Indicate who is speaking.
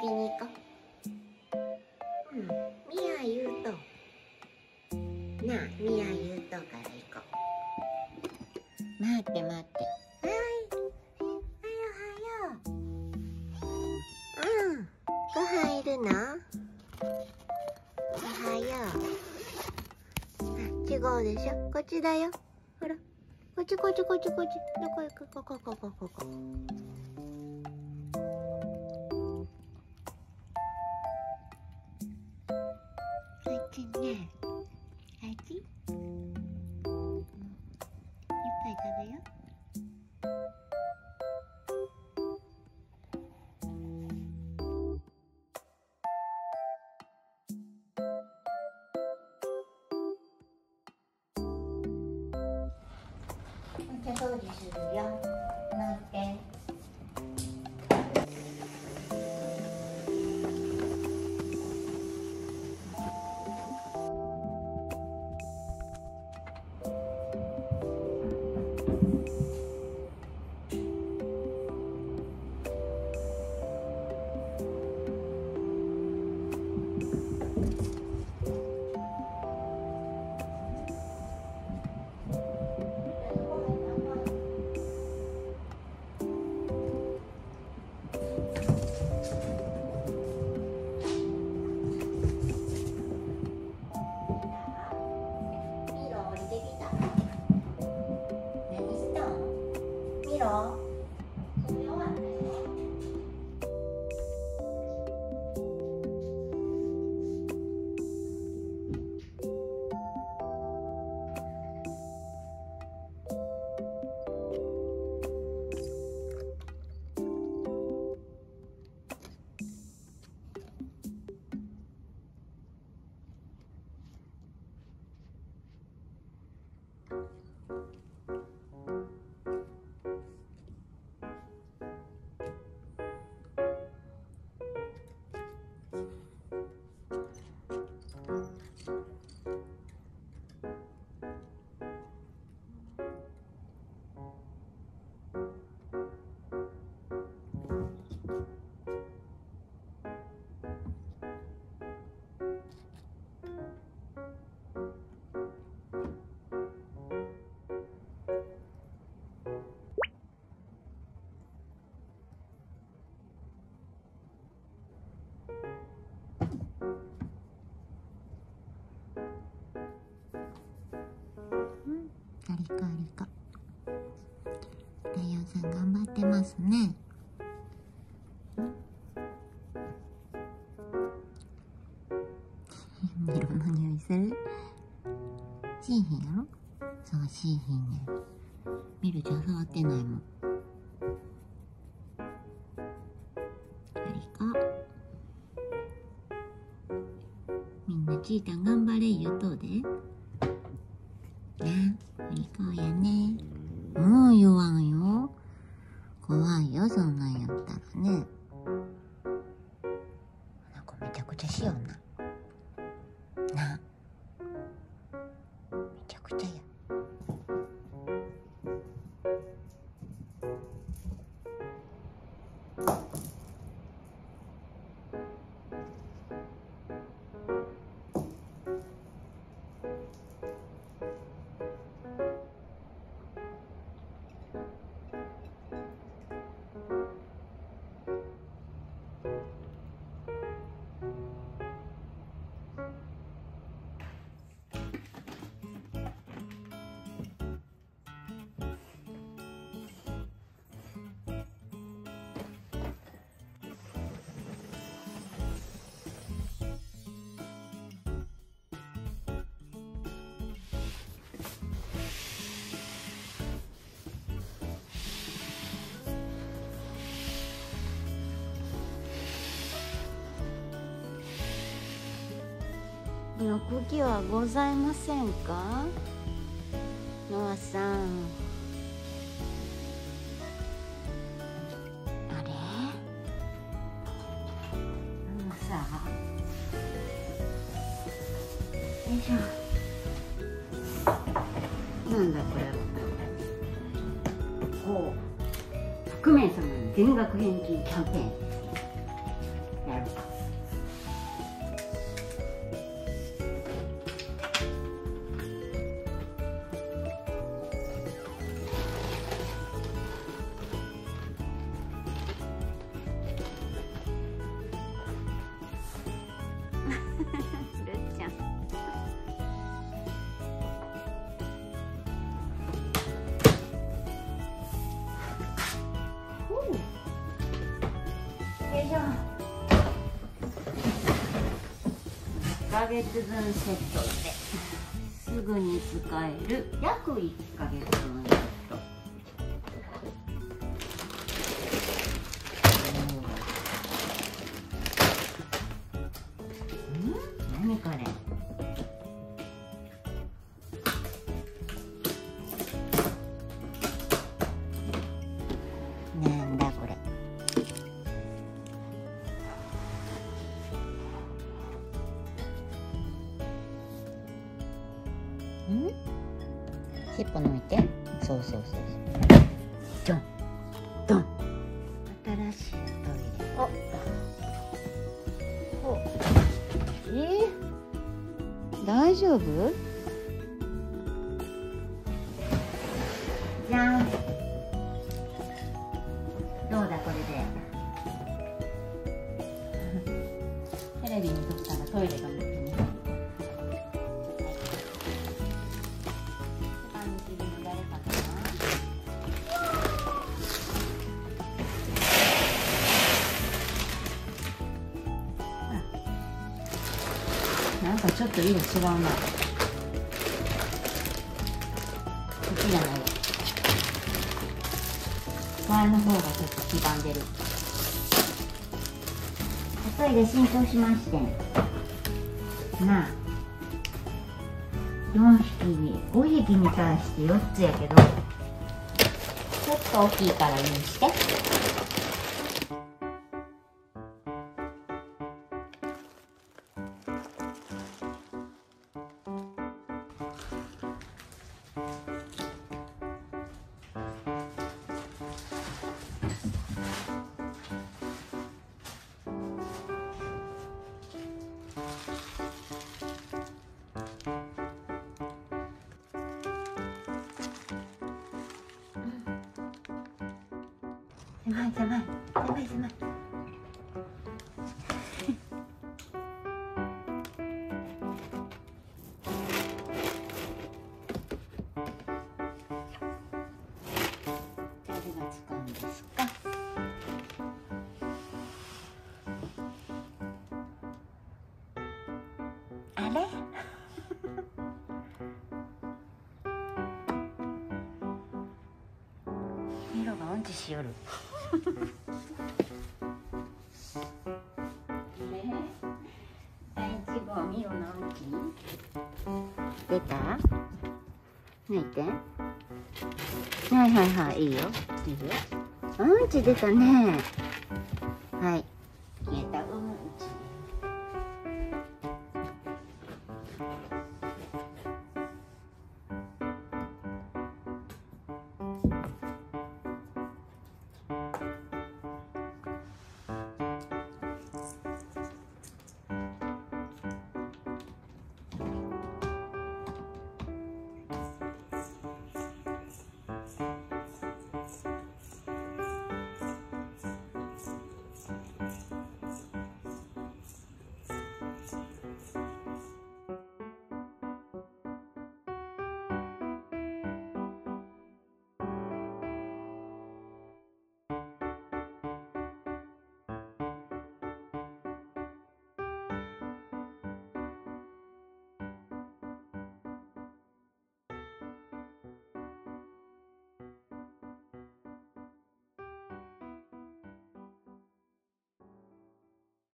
Speaker 1: 先に行こう。みやゆうとなあ、みやゆうとから行こう。待って待って。はい、おはよう。ご飯いるの？おはよう。違うでしょ、こっちだよ。ほら、こっちこっちこっちこっち。どこ行く？ここ。こっちね。あっち？いっぱい食べよ。お茶掃除するよ。乗って。ありか。ライオンさん頑張ってますね。ミロの匂いする？しーひんやろ？そう、しーひんね。ミルちゃん触ってないもん。ありか。みんなちーたん頑張れ言うとうで。ね、ありかやね。もう言わんよ。怖いよ、そんなんやったらね。なんかめちゃくちゃしような。な、めちゃくちゃや。欲気はございませんか、ノアさん。あれ、さあ、よいしょ。なんだこれは。こう、覆面様の全額返金キャンペーンやろ。
Speaker 2: よいしょ。1ヶ月分セットですぐに使える約1ヶ月分セット。何これ。なんだこれ。尻尾抜いて。そうそうそうそう。ドンドン。新しいトイレ。大丈夫？じゃん。どうだこれで。テレビに撮ったらトイレが見てね。なんかちょっと色違うな。こっちじゃない。前の方がちょっと黄ばんでる。おトイレ新調しましてなあ、4匹に5匹に対して4つやけど、ちょっと大きいから許して。狭い狭い狭い狭い。誰が使うんですか？あれ？色がうんちしよる。第1号ミロのうんち出た？抜いて。はいはいはい、いいよ。いいよ。うんち出たね。はい。消えた。